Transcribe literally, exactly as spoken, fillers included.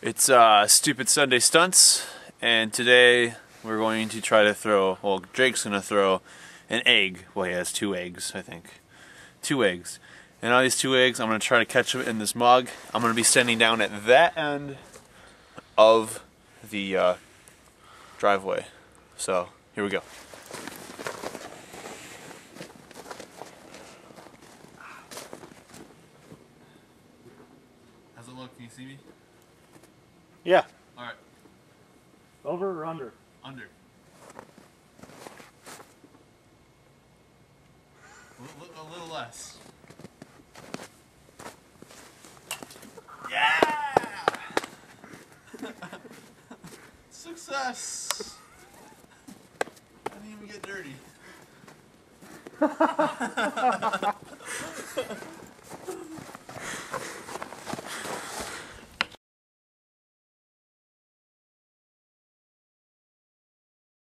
It's uh, Stupid Sunday Stunts, and today we're going to try to throw, well, Drake's going to throw an egg. Well, he has two eggs, I think. Two eggs. And on these two eggs, I'm going to try to catch them in this mug. I'm going to be standing down at that end of the uh, driveway. So, here we go. How's it look? Can you see me? Yeah. Alright. Over or under? Under. A little, a little less. Yeah! Success! I didn't even get dirty.